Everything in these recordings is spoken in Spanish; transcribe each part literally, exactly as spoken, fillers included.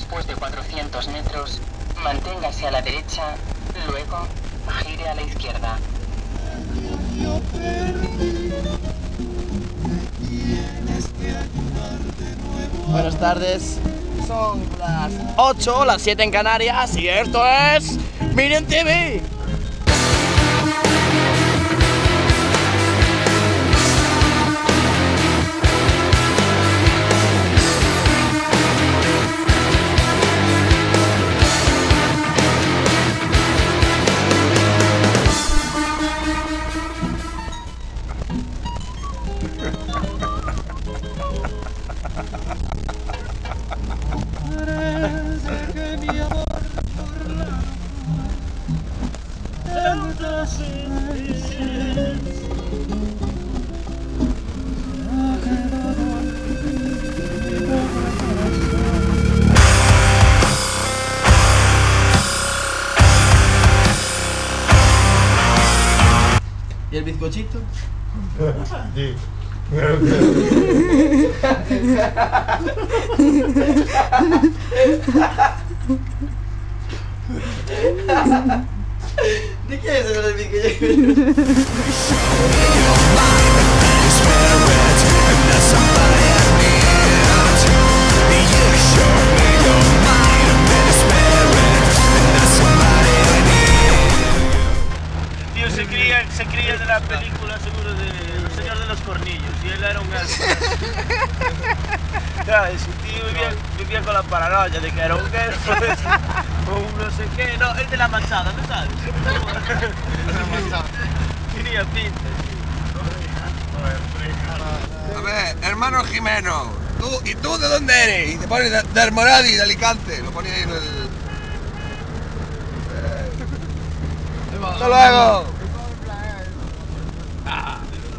Después de cuatrocientos metros, manténgase a la derecha, luego gire a la izquierda. Buenas tardes, son las ocho, las siete en Canarias y esto es Minion T V. ¿Y el bizcochito? Sí. ¿De quién es el bizcochito? Tío, se creía, se creía de la película seguro de El Señor de los Cornillos y él era un elfo. Ese tío vivía, vivía con la paranoia de que era un elfo o un no sé qué. No, el de la manzana, ¿no sabes? Tenía pinta, tío. A ver, hermano Jimeno, ¿tú, ¿y tú de dónde eres? Y te pones de, de Hermoradi, de Alicante, lo ponía ahí en el... ¡Hasta luego! Ah.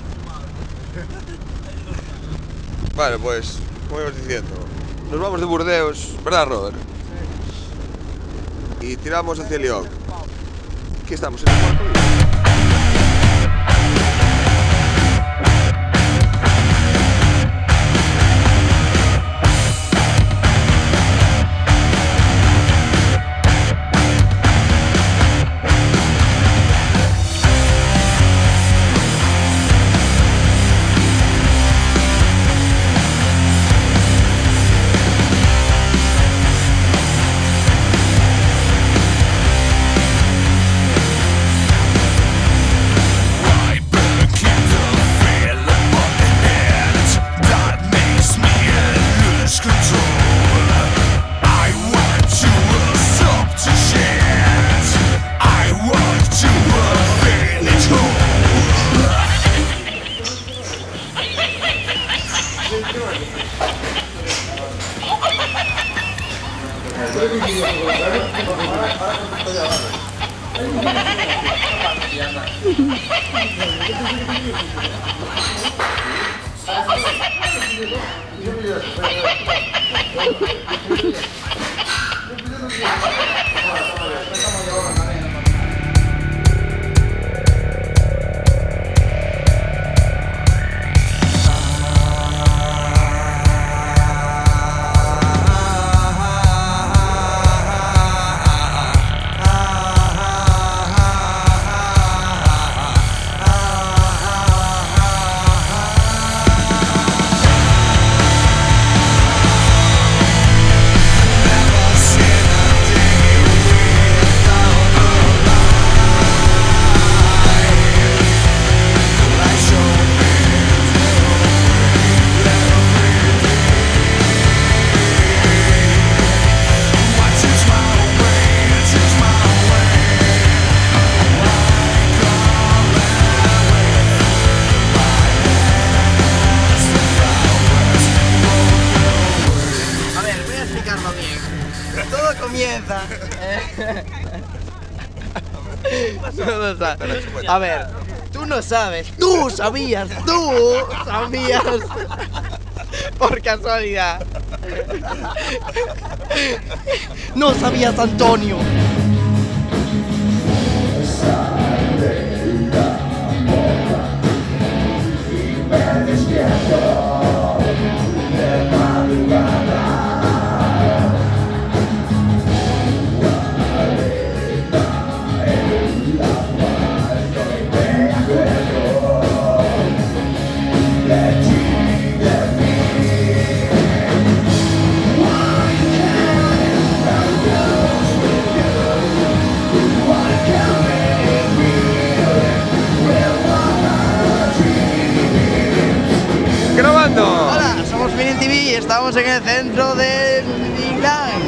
Bueno, pues, como ibas diciendo, nos vamos de Burdeos, ¿verdad, Robert? Sí. Y tiramos hacia Lyon. Aquí estamos en el cuarto día. A ver, tú no sabes, tú sabías, tú sabías, por casualidad. No sabías, Antonio. estamos en el centro de Milán.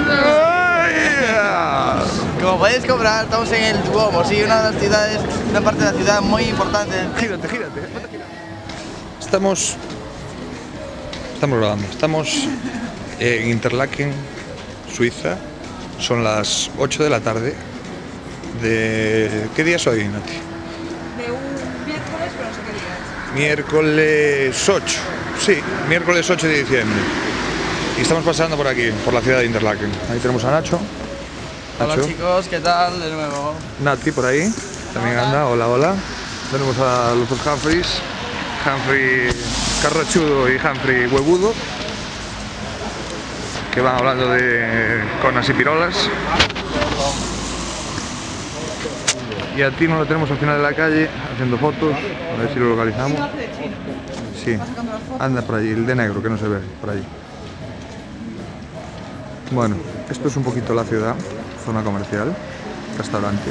Como podéis comprar, estamos en el Duomo, sí, una de las ciudades, una parte de la ciudad muy importante. Gírate, gírate. Estamos... Estamos grabando. Estamos en Interlaken, Suiza. Son las ocho de la tarde. De... ¿Qué día es hoy, Nati? De un miércoles, pero no sé qué día es. Miércoles ocho. Sí, miércoles ocho de diciembre. Y estamos pasando por aquí, por la ciudad de Interlaken. Ahí tenemos a Nacho. Hola Nacho. chicos, ¿qué tal? De nuevo. Nati por ahí, también anda, hola, hola. Tenemos a los dos Humphreys, Humphrey Carrachudo y Humphrey Huevudo, que van hablando de conas y pirolas. Y a Tino lo tenemos al final de la calle, haciendo fotos, a ver si lo localizamos. Sí, anda por allí, el de negro, que no se ve, por allí. Bueno, esto es un poquito la ciudad, zona comercial, restaurantes.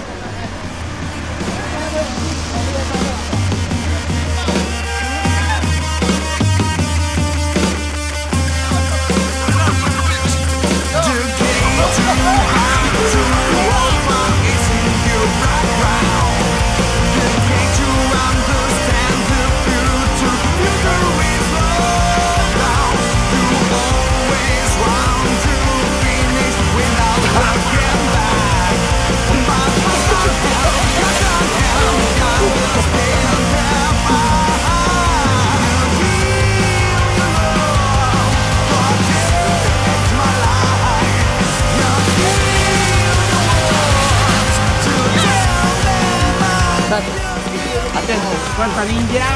¡Fuerza ninja!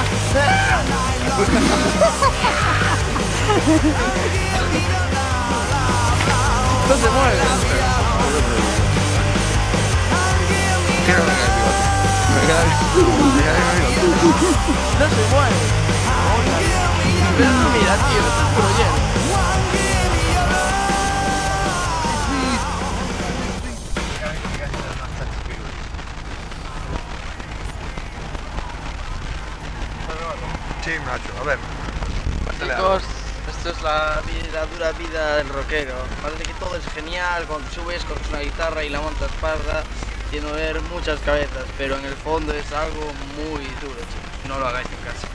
No se mueve. No se mueve. Pero no mira, tío, esto es puro hielo. Sí, Nacho, a ver. Chicos, esto es la, vida, la dura vida del rockero. Parece que todo es genial cuando subes con una guitarra y la montas parda, tiene ver muchas cabezas, pero en el fondo es algo muy duro, chicos. No lo hagáis en casa.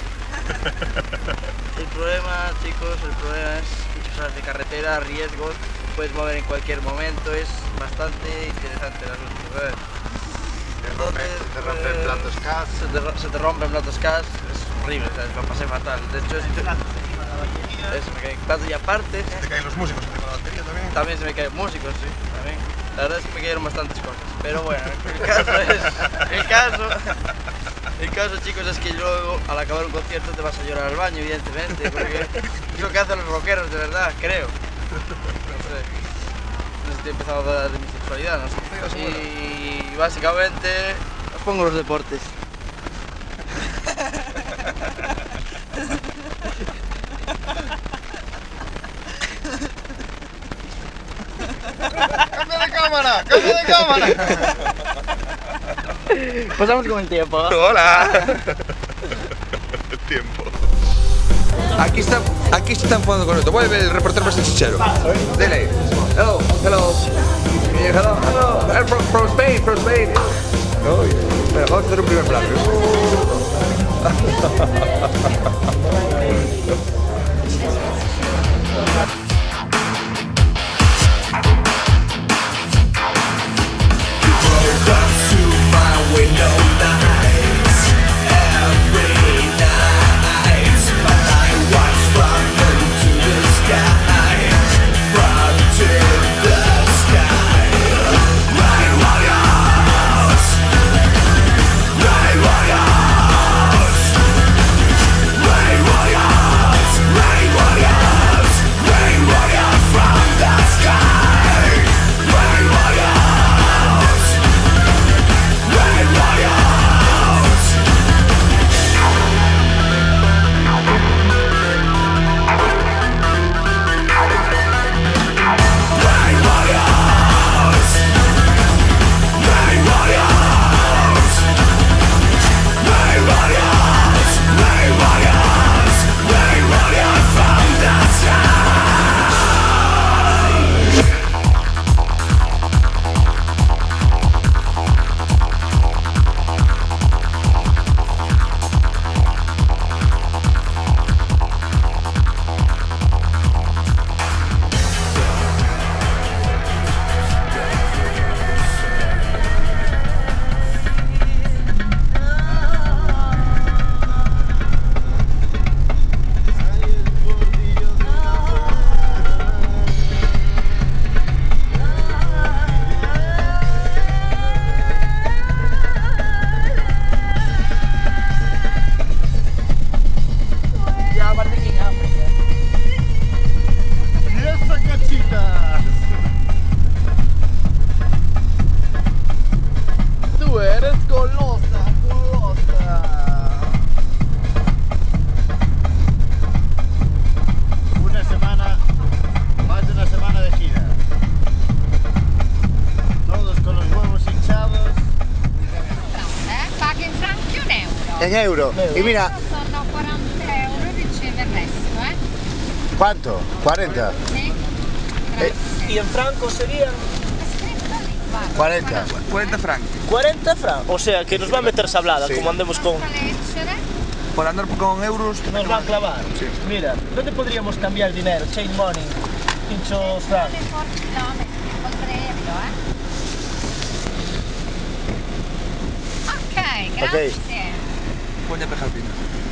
El problema, chicos, el problema es muchas horas de carretera, riesgos, puedes mover en cualquier momento, es bastante interesante el asunto, ¿sabes? Entonces, te rompen eh, platos cas. Se te, se te rompen platos cas, es horrible, ¿sabes? Lo pasé fatal. De hecho, si te... Eso, me cae plato y aparte... Se te caen los músicos, se te cae la batería también. También se me caen músicos, sí, también. La verdad es que me cayeron bastantes cosas. Pero bueno, el caso es... El caso... El caso, chicos, es que luego, al acabar un concierto, te vas a llorar al baño, evidentemente, porque es lo que hacen los rockeros, de verdad, creo. No sé. No sé si te he empezado a hablar de mi sexualidad, no sé. Y básicamente, os pongo los deportes. ¡Cambia de cámara! ¡Cambia de cámara! Pasamos con el tiempo. ¡Hola! El tiempo. Aquí está, aquí se están jugando con esto. Vuelve el reportero más chichero. Dele. Hello, hello. Hello, hello. I'm from, from Spain, from Spain. Oh, yeah. Espera, vamos a hacer un primer plano. Warriors, Ray Warriors, En euro. Y mira, Sono quaranta euro e riceve il resto, eh? ¿cuánto? ¿cuarenta? Sì. Grazie. ¿Y en francos sería? È scritto lì, guarda. cuarenta. cuarenta francos. cuarenta francos. O sea, que nos va a meter sablada, Sí. como andemos con... Basta leggere. Por andar con euros. Nos va a clavar. Sí. Mira, ¿dónde podríamos cambiar el dinero? Chain money, pinchos francos. Por chilometri, col treno, eh? Ok, grazie. Coña pejalpina.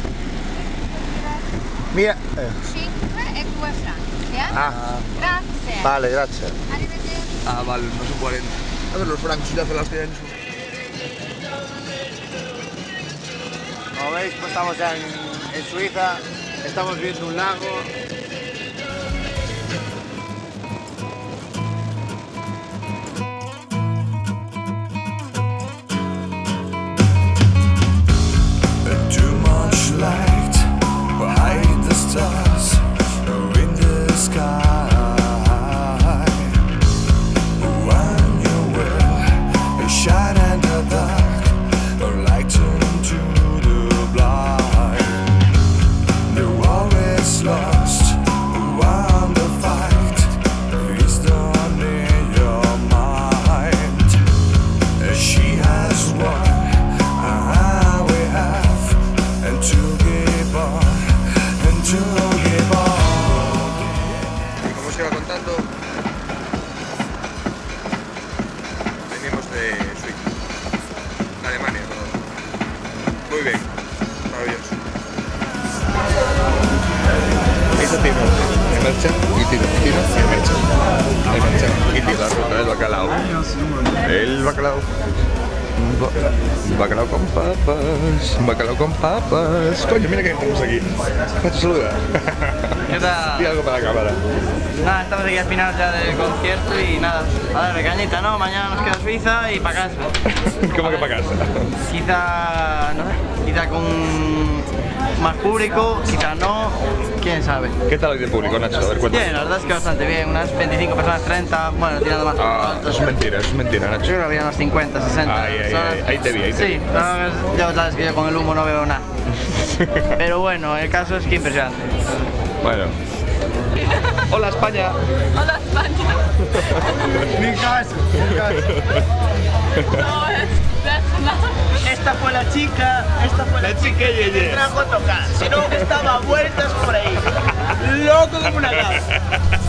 Mira. eh, cinque e due franchi, eh? Ah, Grazie. vale, gracias. Arrivederci. Ah, vale, no son cuarenta. A ver, los francos ya hacen las cien. Como veis, pues estamos ya en, en Suiza, estamos viendo un lago. Too much light behind the stars in the sky. When you will shine in the dark, light into the blind. You're always lost when the fight is done in your mind. She has won. Como os iba contando, venimos de Suiza, de Alemania, perdón. Muy bien, maravilloso. Eso tiene el merchant y tiro, tiro y el merchant. El merchant y tiro, la ruta del bacalao. El bacalao. Ba- Bacalao con papas, bacalao con papas. Coño, mira que tenemos aquí. Pacho, saluda. ¿Qué tal? Di algo para la cámara. Nada, estamos aquí al final ya del concierto y nada, a darle cañita, ¿no? Mañana nos queda Suiza y para casa. ¿Cómo que para casa? Quizá, no sé, quizá con más público, quizá no, quién sabe. ¿Qué tal el de público, Nacho? A ver, cuéntame. Bien, la verdad es que bastante bien, unas veinticinco personas, treinta, bueno, tirando más. Ah, eso es mentira, eso es mentira, Yo Nacho. creo que había unos cincuenta, sesenta. Ay, ay, ¿sabes? ay, ahí te vi, ahí te Sí, vi. no, ya sabes que yo con el humo no veo nada. Pero bueno, el caso es que impresionante. Bueno. Hola, España. Hola Spagna. Ni caso, ni caso. No, es that's Esta fue la chica, esta fue la, La chica que me Yeye. trajo a tocar. Si no, estaba a vueltas por ahí. Loco como una cabra.